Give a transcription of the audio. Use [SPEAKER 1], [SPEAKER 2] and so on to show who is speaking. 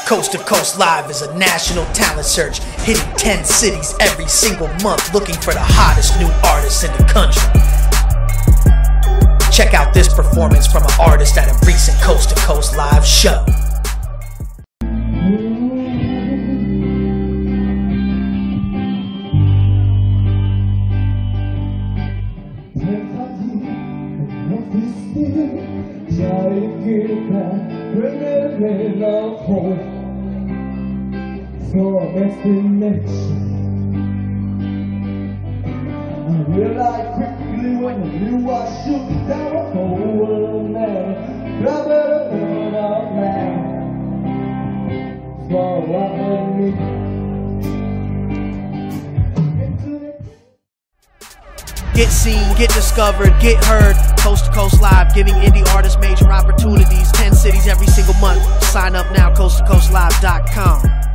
[SPEAKER 1] Coast to Coast Live is a national talent search, hitting 10 cities every single month, looking for the hottest new artists in the country. Check out this performance from an artist at a recent Coast to Coast Live show.
[SPEAKER 2] For a destination, I realized quickly when I knew I should down a whole man. I better run out now. So what me.
[SPEAKER 1] Get seen, get discovered, get heard. Coast to Coast Live, giving indie artists major opportunities. 10 cities every single month. Sign up now, coasttocoastlive.com.